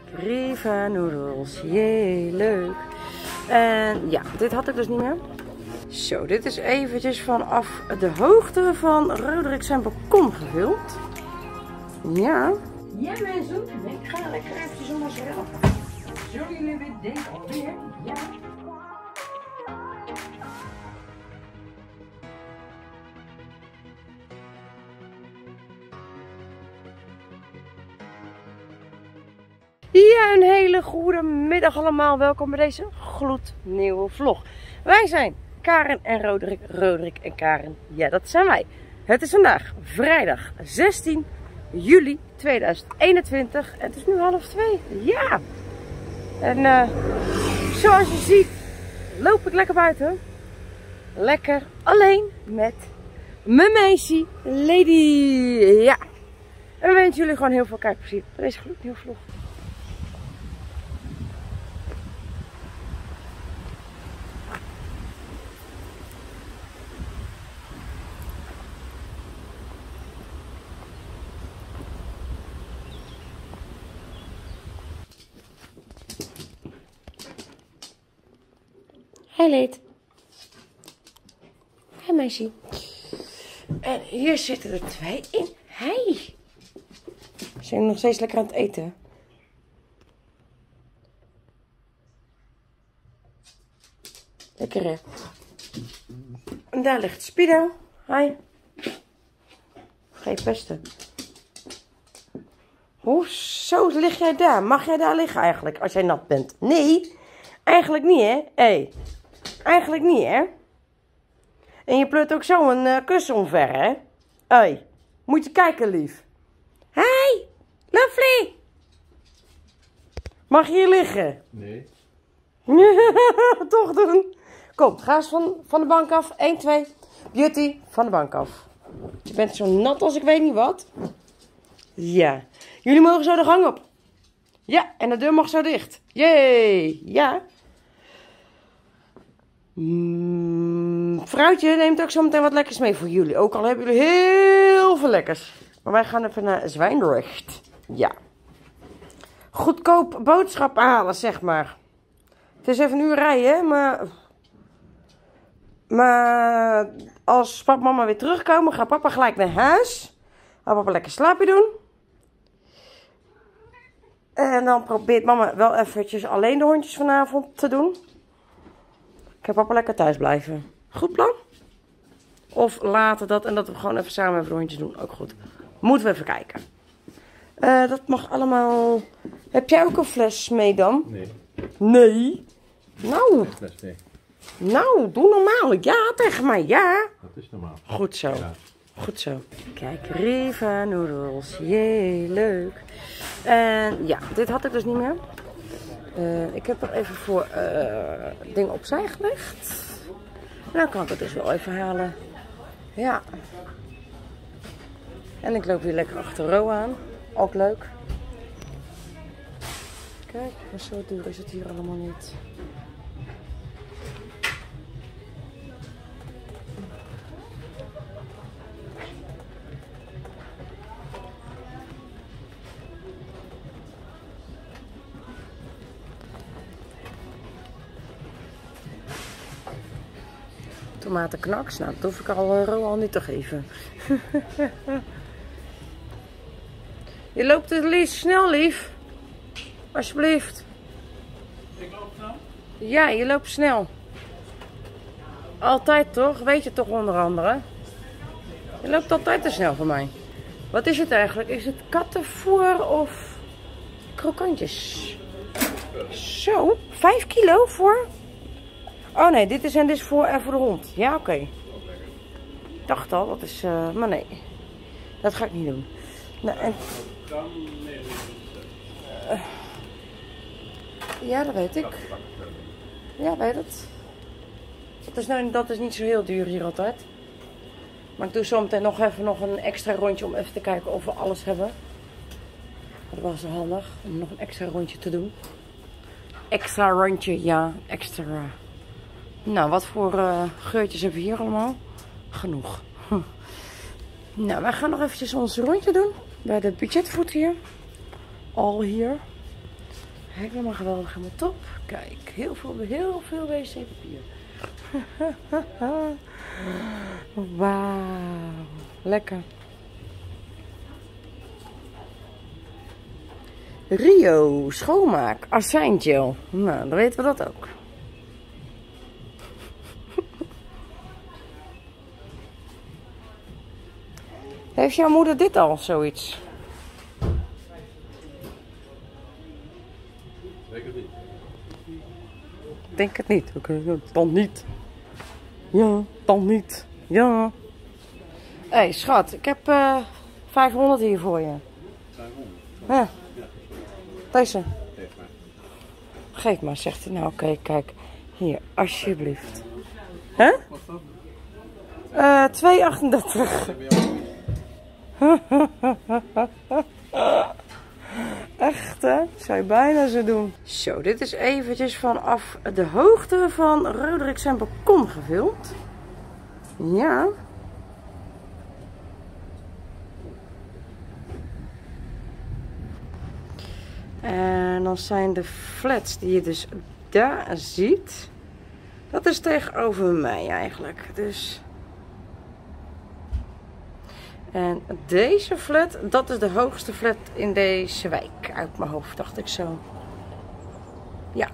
Riva noedels. Jee, leuk. En ja, dit had ik dus niet meer. Zo, dit is eventjes vanaf de hoogte van Roderick zijn balkon gefilmd. Ja. Ja mensen, ik ga lekker eventjes om mezelf. Zullen jullie weer denken alweer? Ja. Ja, een hele goede middag allemaal. Welkom bij deze gloednieuwe vlog. Wij zijn Karen en Roderick. Roderick en Karen, ja dat zijn wij. Het is vandaag vrijdag 16 juli 2021 en het is nu 1:30. Ja! En zoals je ziet loop ik lekker buiten. Lekker alleen met mijn meisje Lady. Ja! En we wensen jullie gewoon heel veel kijkplezier bij deze gloednieuwe vlog. Hey Leed. Hey meisje. En hier zitten er 2 in. Hey. Zijn we nog steeds lekker aan het eten? Lekker hè. En daar ligt Spido. Hi. Ga je pesten? Hoezo lig jij daar? Mag jij daar liggen eigenlijk als jij nat bent? Nee. Eigenlijk niet hè. Hey. Eigenlijk niet, hè? En je pleurt ook zo een kussen omver, hè? Hé, moet je kijken, lief. Hey, Lovely. Mag je hier liggen? Nee. Toch doen. Kom, ga eens van de bank af. 1, 2. Beauty, van de bank af. Je bent zo nat als ik weet niet wat. Ja. Jullie mogen zo de gang op. Ja, en de deur mag zo dicht. Jee, ja. Vrouwtje neemt ook zo meteen wat lekkers mee voor jullie. Ook al hebben jullie heel veel lekkers. Maar wij gaan even naar Zwijndrecht. Ja. Goedkoop boodschappen halen, zeg maar. Het is even een uur rijden, maar als papa en mama weer terugkomen, gaat papa gelijk naar huis. Gaat papa lekker slaapje doen. En dan probeert mama wel eventjes alleen de hondjes vanavond te doen. Ik heb papa lekker thuis blijven. Goed plan? Of later dat en dat we gewoon even samen even rondjes doen. Ook goed. Moeten we even kijken. Dat mag allemaal. Heb jij ook een fles mee dan? Nee. Nee? Nou. Fles mee. Nou, doe normaal. Ja, tegen mij. Ja. Dat is normaal. Goed zo. Ja. Goed zo. Kijk, Riva noedels. Jee, leuk. En ja, dit had ik dus niet meer. Ik heb er even voor dingen opzij gelegd. En dan kan ik het dus wel even halen. Ja. En ik loop weer lekker achter Ro aan. Ook leuk. Kijk, maar zo duur is het hier allemaal niet. Tomatenknaks, nou dat hoef ik al niet te geven. Je loopt het liefst snel, lief. Alsjeblieft. Ik loop snel? Ja, je loopt snel. Altijd toch? Weet je toch onder andere? Je loopt altijd te snel voor mij. Wat is het eigenlijk? Is het kattenvoer of krokantjes? Zo, 5 kilo voor... Oh nee, dit is voor de hond. Ja, oké. Ik dacht al, dat is... maar nee. Dat ga ik niet doen. Nou, en... ja, dat weet ik. Ja, weet het. Dat is niet zo heel duur hier altijd. Maar ik doe zo meteen nog een extra rondje om even te kijken of we alles hebben. Dat was wel handig, om nog een extra rondje te doen. Extra rondje, ja, extra... Nou, wat voor geurtjes hebben we hier allemaal? Genoeg. Nou, wij gaan nog eventjes ons rondje doen. Bij de budgetfood hier. Al hier. Helemaal geweldig, helemaal top. Kijk, heel veel wc-papier. Wauw, lekker. Rio schoonmaak azijngel. Nou, dan weten we dat ook. Heeft jouw moeder dit al, zoiets? Zeker niet. Denk het niet. Oké, dan niet. Ja, dan niet. Ja. Hé, hey, schat, ik heb 500 hier voor je. 500? Ja. Deze. Geef maar. Geef maar, zegt hij. Nou, oké, kijk. Hier, alsjeblieft. Hè? Wat is dat? 2,38. Echt, hè? Zou je bijna zo doen. Zo, dit is eventjes vanaf de hoogte van Roderick zijn balkon gefilmd. Ja. En dan zijn de flats die je dus daar ziet. Dat is tegenover mij eigenlijk. Dus... En deze flat, dat is de hoogste flat in deze wijk. Uit mijn hoofd, dacht ik zo. Ja.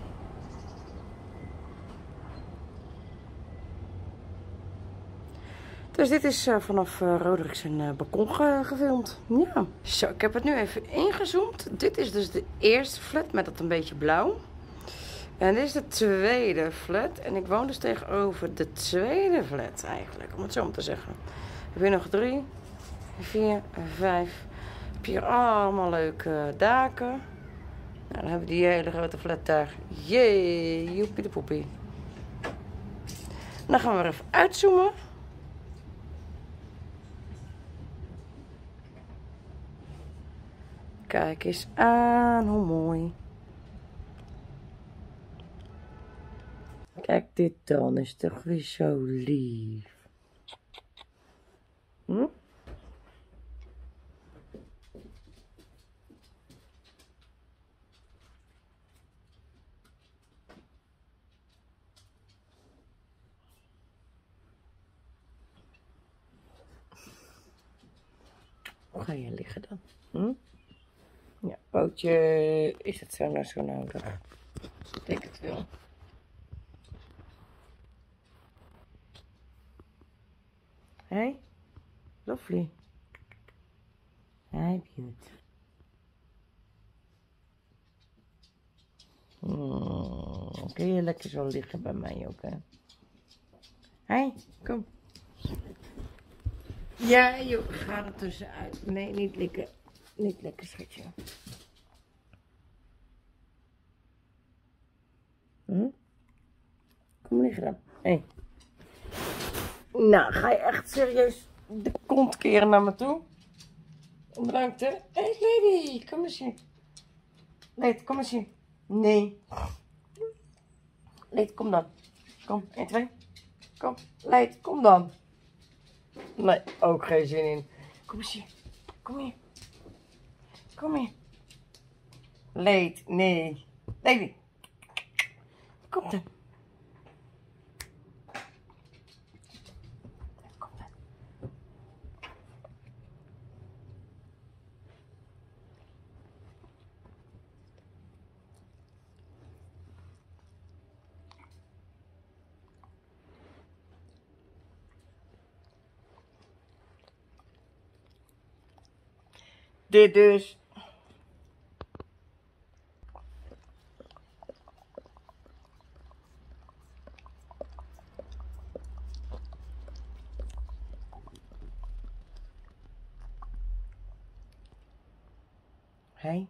Dus dit is vanaf Roderick zijn balkon gefilmd. Ja. Zo, ik heb het nu even ingezoomd. Dit is dus de eerste flat met dat een beetje blauw. En dit is de tweede flat. En ik woon dus tegenover de tweede flat eigenlijk. Om het zo maar te zeggen. Heb je nog 3, 4, 5. Heb je hier allemaal leuke daken. Nou, dan hebben we die hele grote flat daar. Jee, joepie de poepie. Dan gaan we er even uitzoomen. Kijk eens aan, hoe mooi. Kijk dit dan, is toch weer zo lief. Hm? Hoe ga je liggen dan? Hm? Ja, pootje, is het zo nou zo nodig? Ik denk het wel. Hé, hey, lovely. Hi, beauty. Kun je lekker zo liggen bij mij ook, hè? Hé, kom. Ja, joh, ga er tussenuit. Nee, niet likken. Niet lekker, schatje. Kom liggen dan. Hé. Nou, ga je echt serieus de kont keren naar me toe? Bedankt, hè? Hé, lady, kom eens hier. Leed, kom eens hier. Nee. Leed, kom dan. Kom, 1, 2. Kom, Leed, kom dan. Nee, ook geen zin in. Kom eens hier. Kom hier. Kom hier. Leed, nee. Lady. Kom dan. Kom dan. Dit dus. Hey.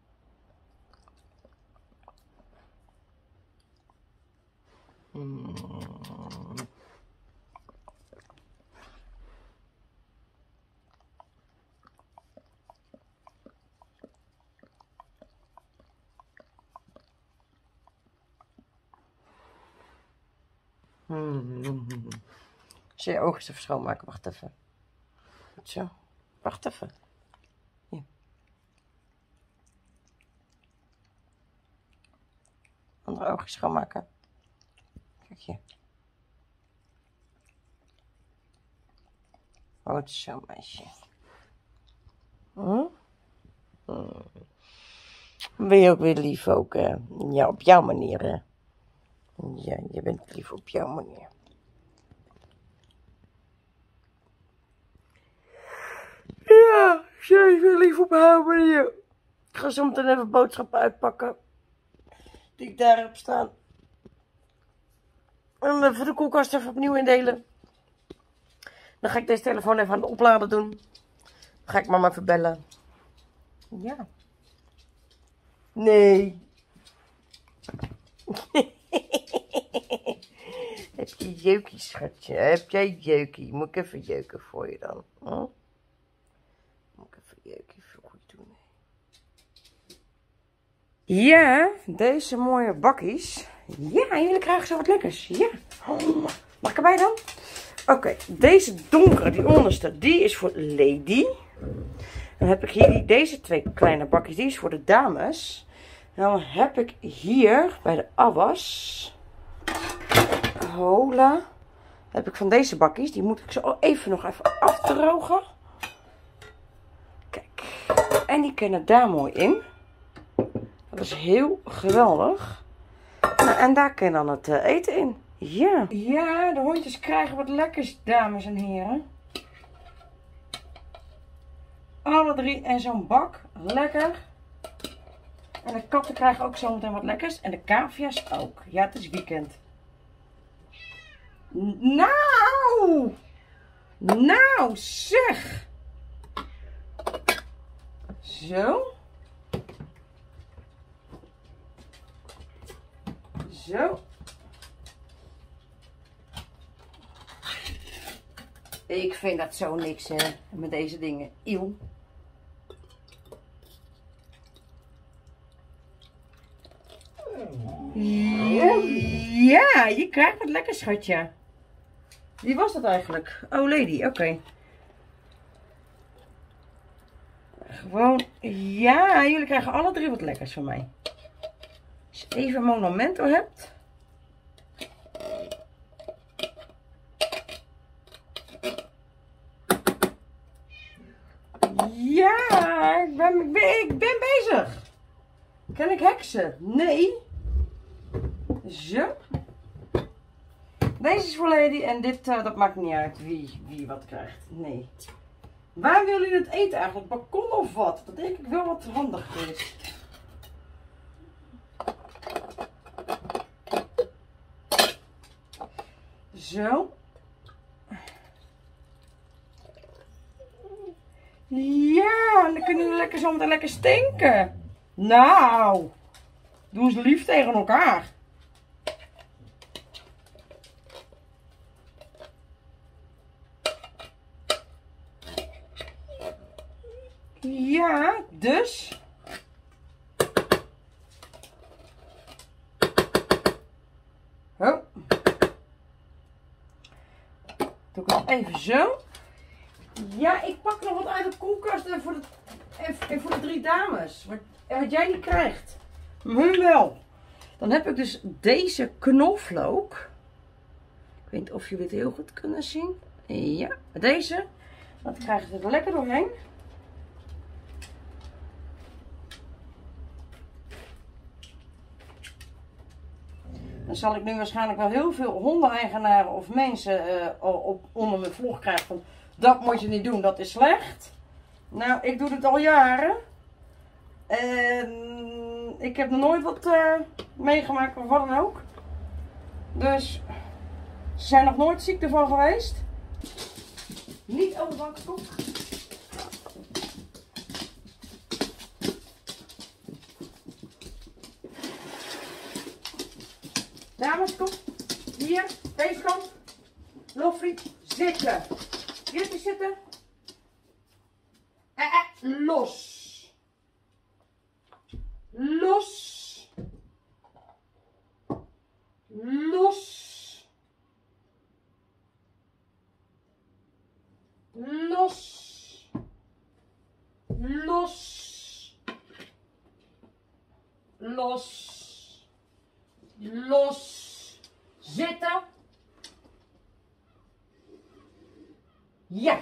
Als je je ogen even schoonmaken, wacht even. Goed zo. Wacht even. Hier. Andere oogjes schoonmaken. Kijk hier. Goed zo, meisje. Ben je ook weer lief ook, hè? Ja, op jouw manier, hè? Ja, je bent lief op jouw manier. Ja, jij is weer lief op haar manier. Ik ga zo meteen even boodschappen uitpakken. Die ik daar heb staan. En even de koelkast even opnieuw indelen. Dan ga ik deze telefoon even aan het opladen doen. Dan ga ik mama even bellen. Ja. Nee. Heb je jeukie, schatje? Heb jij jeukie? Moet ik even jeuken voor je dan? Hm? Moet ik even jeukie voor je doen? Ja, deze mooie bakkies. Ja, jullie krijgen zo wat lekkers. Ja. Oh, mag ik erbij dan? Oké, deze donkere, die onderste, die is voor Lady. Dan heb ik hier deze twee kleine bakjes, die is voor de dames. Dan heb ik hier bij de afwas, Hola, heb ik van deze bakjes. Die moet ik zo even nog even afdrogen. Kijk, en die kunnen daar mooi in. Dat is heel geweldig. Nou, en daar kan dan het eten in. Ja. Ja, de hondjes krijgen wat lekkers, dames en heren. Alle drie in zo'n bak. Lekker. En de katten krijgen ook zometeen wat lekkers. En de cavia's ook. Ja, het is weekend. Nou! Nou, zeg! Zo. Zo. Ik vind dat zo niks, hè, met deze dingen. Eeuw. Ja, je krijgt wat lekker, schatje. Wie was dat eigenlijk? Oh, Lady, oké. Gewoon, ja, jullie krijgen alle drie wat lekkers van mij. Als je even een monumento hebt. Ja, ik ben bezig. Ken ik heksen? Nee. Zo. Deze is voor Lady en dit, dat maakt niet uit wie wat krijgt. Nee. Waar willen jullie het eten eigenlijk? Balkon of wat? Dat denk ik wel wat handig is. Zo. Ja, dan kunnen we lekker zo meteen lekker stinken. Nou, doe eens lief tegen elkaar. Ja, dus. Oh. Doe ik het even zo. Ja, ik pak nog wat uit de koelkast en voor de drie dames. Wat jij niet krijgt. Hun wel. Dan heb ik dus deze knoflook. Ik weet niet of jullie het heel goed kunnen zien. Ja, deze. Dat krijg ik er lekker doorheen. Dan zal ik nu waarschijnlijk wel heel veel hondeneigenaren of mensen onder mijn vlog krijgen van dat moet je niet doen, dat is slecht. Nou, ik doe dit al jaren. En ik heb nog nooit wat meegemaakt of wat dan ook. Dus ze zijn nog nooit ziek ervan geweest. Niet over de bank komt. Dames, kom. Hier, deze kant. Loffie, zitten. Jullie zitten. Los. Los. Los. Los. Los. Los. Los. Zitten. Ja.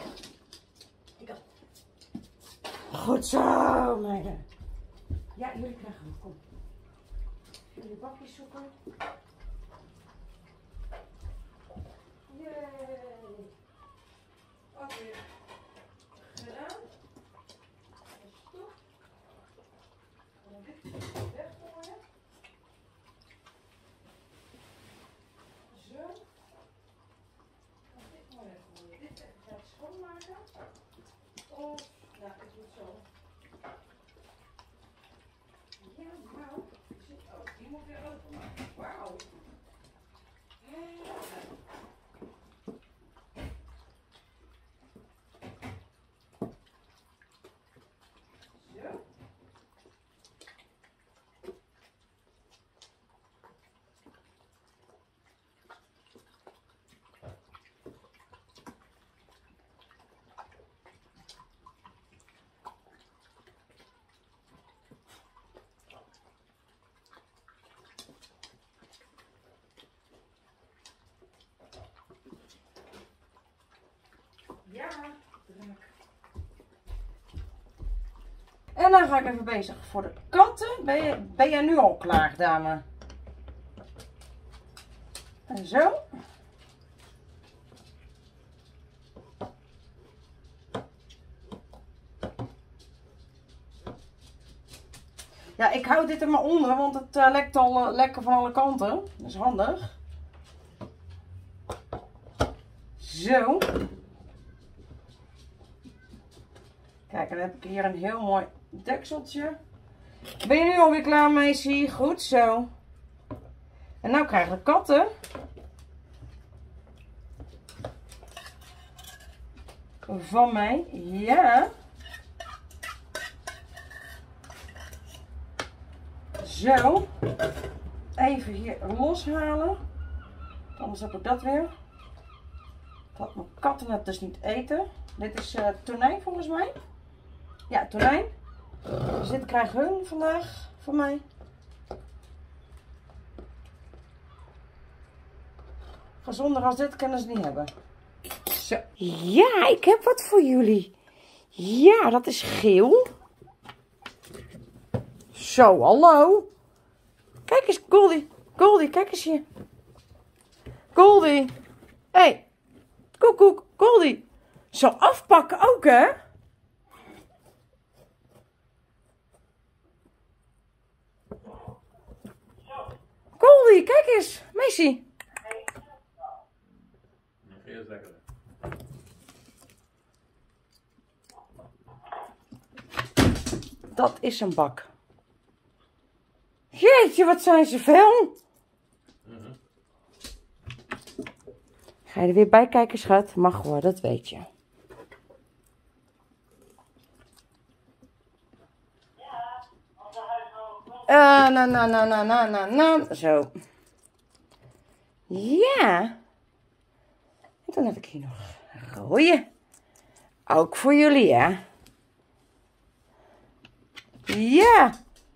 Goed zo, meiden. Ja, jullie krijgen hem. Kom. Jullie bakjes zoeken. Yay. Oké. Gedaan. Stop. En dit weggooien. Zo. En dit maar weggooien. Dit even schoonmaken. Of, nou, ik doe het zo. Ja, nou. Oh, die moet weer openmaken. Wauw. Zo. Ja, druk. En dan ga ik even bezig voor de katten. Ben jij nu al klaar, dame? En zo. Ja, ik hou dit er maar onder, want het lekt al lekker van alle kanten. Dat is handig. Zo. Kijk, dan heb ik hier een heel mooi dekseltje. Ben je nu alweer klaar, meisje? Goed zo. En nou krijgen de katten van mij, ja. Zo. Even hier loshalen. Anders heb ik dat weer. Dat mijn katten het dus niet eten. Dit is tonijn volgens mij. Ja, tonijn. Dus dit krijgen hun vandaag van mij. Gezonder als dit kunnen ze niet hebben. Zo. Ja, ik heb wat voor jullie. Ja, dat is geel. Zo, hallo. Kijk eens, Goldie. Goldie, kijk eens hier. Goldie. Hé. Hey. Koekoek, Goldie. Zo afpakken ook, hè? Goldie, kijk eens. Messi. Heel lekker. Dat is een bak. Jeetje, wat zijn ze veel. Ga je er weer bij kijken, schat? Mag hoor, dat weet je. Zo. Ja. En dan heb ik hier nog een rode. Ook voor jullie, hè? Ja.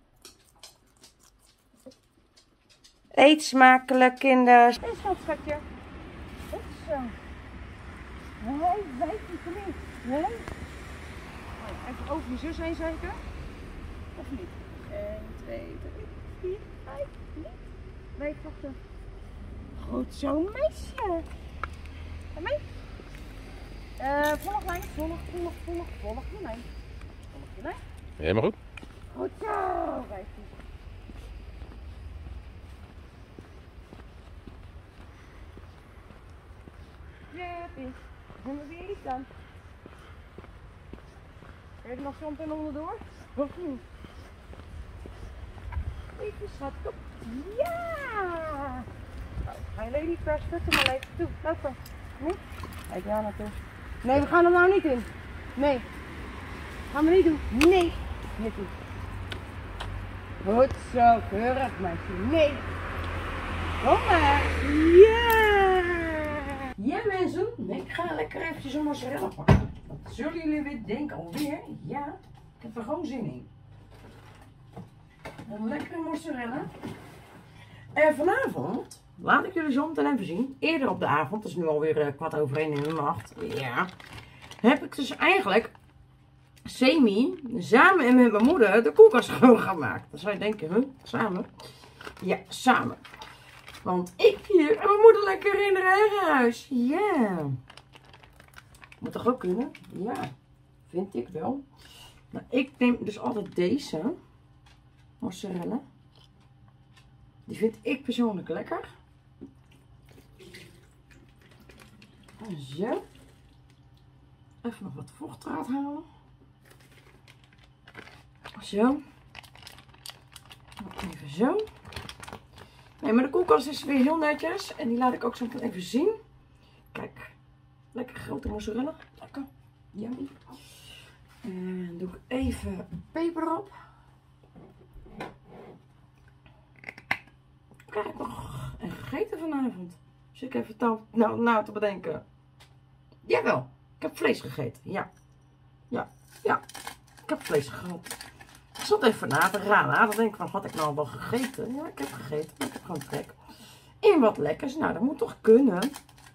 Eet smakelijk, kinders. Een schatje. Goed zo. Nee, weet je niet. Nee. Oh, even over je zus heen zeker. Of niet? 1, 2, 3, 4, 5, niet. Nee, wachten. Goed zo, meisje. En mee? Volg lijn. Volg de lijn. Volg de lijn. Helemaal goed. Goed zo, meisje. Jeppie. En we weer iets dan. Heb je nog zometeen onderdoor? Of niet? Even schat, kom. Ja! Nou, ga je alleen niet per stukken, maar even toe. Lopen. Nee? Kijk jou naartoe. Nee, we gaan er nou niet in. Nee. Gaan we niet doen. Nee. Niet doen. Goed zo, keurig meisje. Nee. Kom maar. Ja! Ja mensen, ik ga lekker eventjes een mozzarella pakken. Zullen jullie weer denken, alweer? Ja, ik heb er gewoon zin in. Een lekkere mozzarella. En vanavond, laat ik jullie zo meteen even zien, eerder op de avond, het is nu alweer 1:15 in de nacht, ja, heb ik dus eigenlijk samen met mijn moeder de koelkast schoongemaakt. Dan zou je denken, huh, samen? Ja, samen. Want ik hier en mijn moeder lekker in haar eigen huis. Ja. Moet toch ook kunnen? Ja, vind ik wel. Nou, ik neem dus altijd deze mozzarella. Die vind ik persoonlijk lekker. Zo. Even nog wat vocht eruit halen. Zo. Even zo. Nee, maar de koelkast is weer heel netjes. En die laat ik ook zo even zien. Kijk. Lekker grote mozzarella. Lekker. Yummy. En doe ik even peper op. Krijg ik nog en gegeten vanavond? Zit ik even nou te bedenken. Jawel. Ik heb vlees gegeten. Ja. Ja. Ja. Ik heb vlees gehad. Ik zat even na te raden. Dan denk ik van, had ik nou wel gegeten? Ja, ik heb gegeten. Maar ik heb gewoon trek in wat lekkers. Nou, dat moet toch kunnen?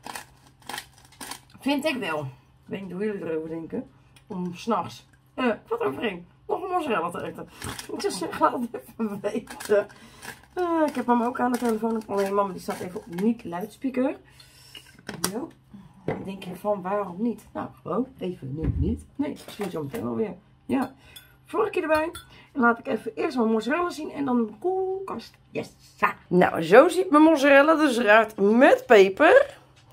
Vind ik wel. Ik weet niet hoe jullie erover denken. Om 's nachts, wat overheen, nog een mozzarella te eten. Ik zou zeggen, laat het even weten. Ik heb mama ook aan de telefoon. Alleen mama die staat even op niet luidspreker. Zo. Dan denk je van, waarom niet? Nou, gewoon even nu niet. Nee, misschien zo meteen wel weer. Ja. Vorkje erbij. En laat ik even eerst mijn mozzarella zien en dan de koelkast. Yes. Nou, zo ziet mijn mozzarella dus eruit met peper.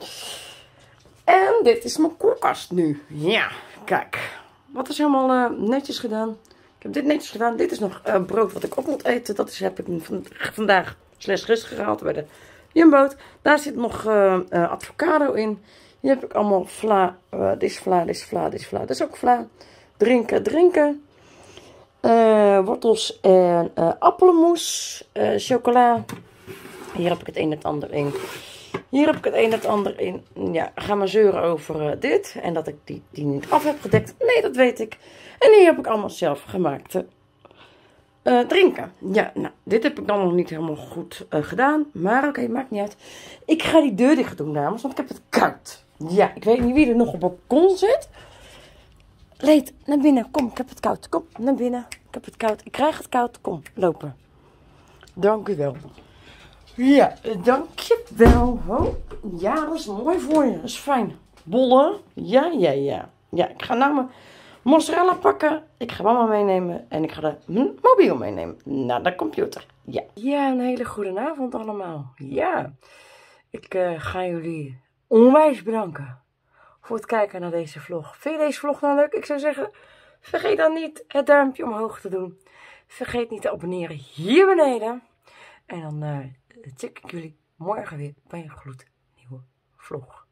En dit is mijn koelkast nu. Ja, kijk. Wat is helemaal netjes gedaan. Ik heb dit netjes gedaan. Dit is nog brood wat ik op moet eten. Dat heb ik vandaag gisteren gehaald bij de Jumbo. Daar zit nog avocado in. Hier heb ik allemaal vla. Dit is vla, dit is vla, dit is vla. Dat is ook vla. Drinken. Wortels en appelmoes. Chocola. Hier heb ik het een en het ander in. Hier heb ik het een en het ander in. Ja, ga maar zeuren over dit. En dat ik die niet af heb gedekt. Nee, dat weet ik. En hier heb ik allemaal zelf gemaakte drinken. Ja, nou, dit heb ik dan nog niet helemaal goed gedaan. Maar oké, maakt niet uit. Ik ga die deur dicht doen, dames. Want ik heb het koud. Ja, ik weet niet wie er nog op het balkon zit. Leed, naar binnen. Kom, ik heb het koud. Kom, naar binnen. Ik heb het koud. Ik krijg het koud. Kom, lopen. Dank u wel. Ja, dankjewel. Oh, ja, dat is mooi voor je. Dat is fijn. Bollen. Ja. Ja, ik ga nou mijn mozzarella pakken. Ik ga mama meenemen. En ik ga de mobiel meenemen. Naar de computer. Ja. Ja, een hele goede avond allemaal. Ja. Ik ga jullie onwijs bedanken voor het kijken naar deze vlog. Vind je deze vlog nou leuk? Ik zou zeggen, vergeet dan niet het duimpje omhoog te doen. Vergeet niet te abonneren hier beneden. En dan check ik jullie morgen weer bij een gloednieuwe vlog.